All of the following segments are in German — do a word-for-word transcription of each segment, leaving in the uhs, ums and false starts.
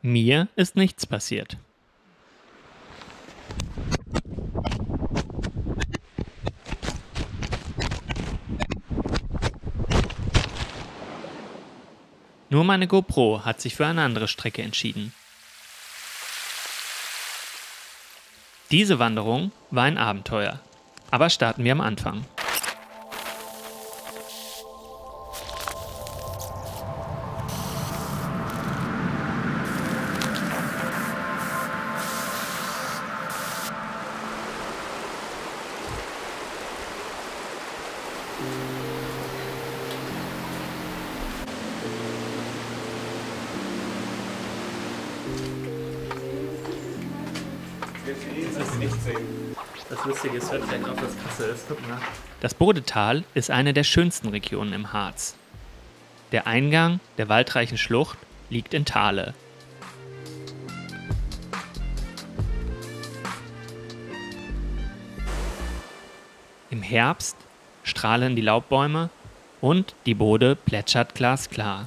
Mir ist nichts passiert. Nur meine GoPro hat sich für eine andere Strecke entschieden. Diese Wanderung war ein Abenteuer, aber starten wir am Anfang. Das Lustige ist, hört vielleicht auf, dass Kassel ist. Guck mal. Das Bodetal ist eine der schönsten Regionen im Harz. Der Eingang der waldreichen Schlucht liegt in Thale. Im Herbst strahlen die Laubbäume und die Bode plätschert glasklar.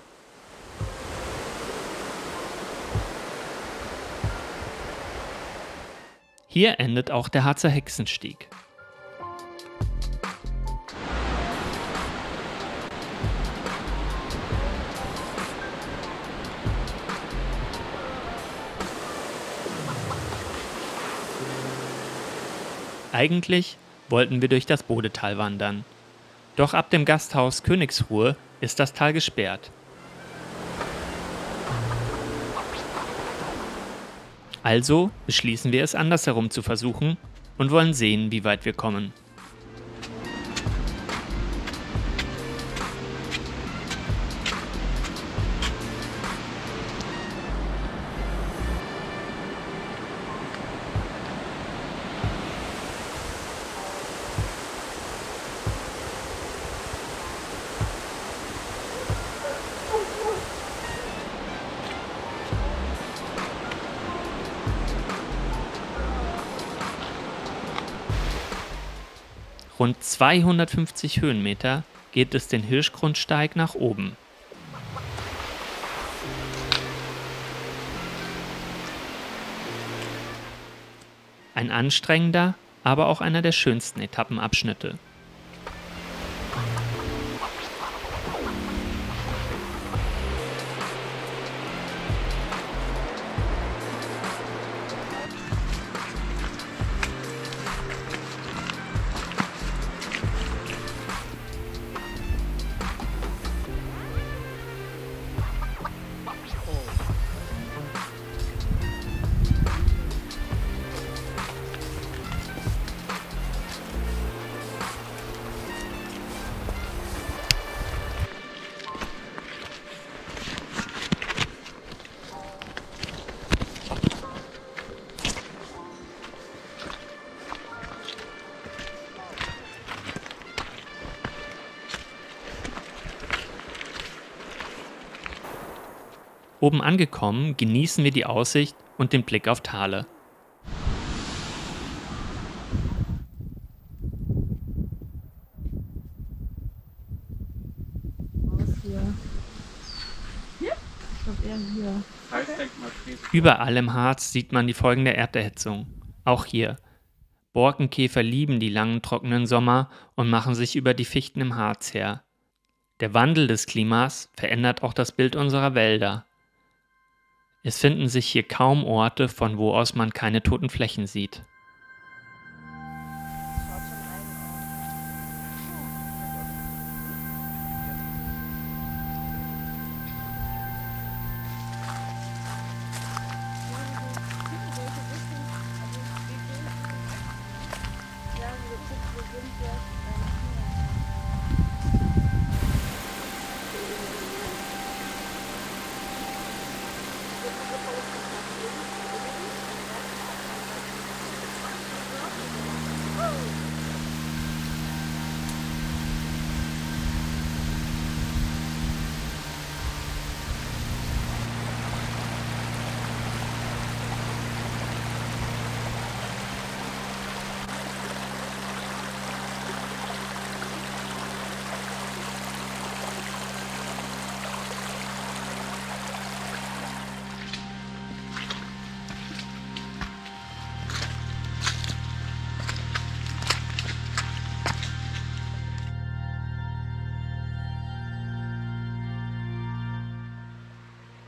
Hier endet auch der Harzer Hexenstieg. Eigentlich wollten wir durch das Bodetal wandern. Doch ab dem Gasthaus Königsruhe ist das Tal gesperrt. Also beschließen wir es andersherum zu versuchen und wollen sehen, wie weit wir kommen. Rund zweihundertfünfzig Höhenmeter geht es den Hirschgrundsteig nach oben. Ein anstrengender, aber auch einer der schönsten Etappenabschnitte. Oben angekommen, genießen wir die Aussicht und den Blick auf Thale. Überall im Harz sieht man die Folgen der Erderhitzung. Auch hier. Borkenkäfer lieben die langen, trockenen Sommer und machen sich über die Fichten im Harz her. Der Wandel des Klimas verändert auch das Bild unserer Wälder. Es finden sich hier kaum Orte, von wo aus man keine toten Flächen sieht.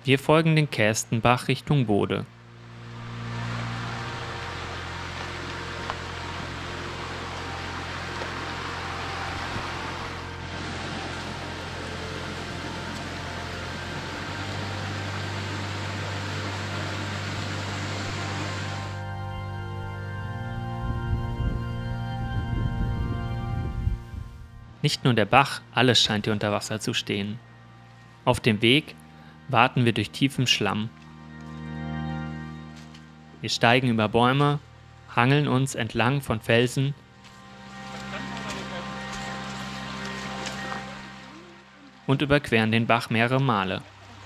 Wir folgen den Kästenbach Richtung Bode. Nicht nur der Bach, alles scheint hier unter Wasser zu stehen. Auf dem Weg warten wir durch tiefen Schlamm. Wir steigen über Bäume, hangeln uns entlang von Felsen und überqueren den Bach mehrere Male.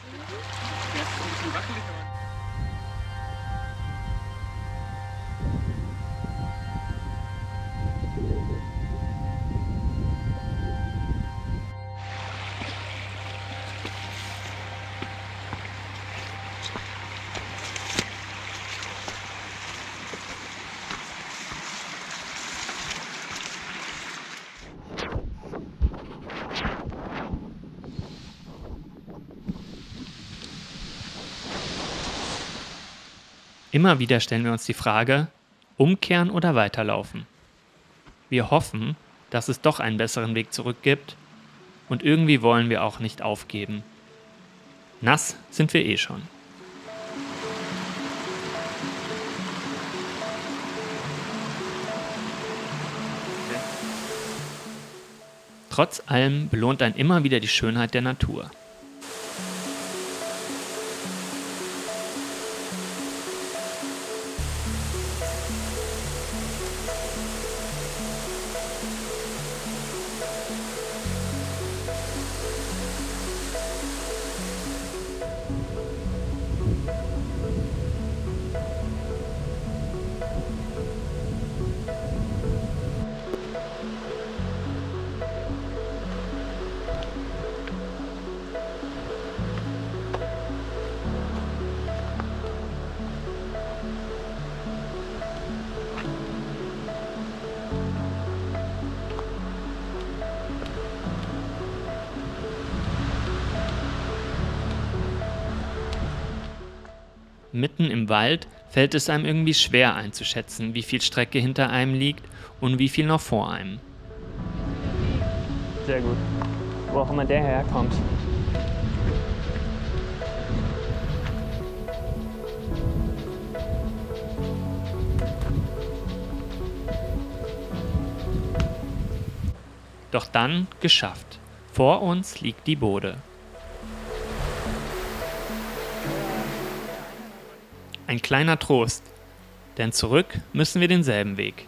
Immer wieder stellen wir uns die Frage, umkehren oder weiterlaufen. Wir hoffen, dass es doch einen besseren Weg zurück gibt und irgendwie wollen wir auch nicht aufgeben. Nass sind wir eh schon. Trotz allem belohnt einen immer wieder die Schönheit der Natur. Mitten im Wald fällt es einem irgendwie schwer einzuschätzen, wie viel Strecke hinter einem liegt und wie viel noch vor einem. Sehr gut. Wo auch immer der herkommt. Doch dann geschafft. Vor uns liegt die Bode. Ein kleiner Trost, denn zurück müssen wir denselben Weg.